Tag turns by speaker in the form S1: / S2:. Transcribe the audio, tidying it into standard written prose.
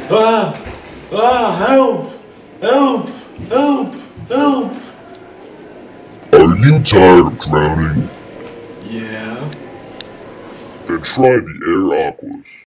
S1: Ah! Ah! Help! Help! Help! Help!
S2: Are you tired of drowning?
S1: Yeah.
S2: Then try the air aquas.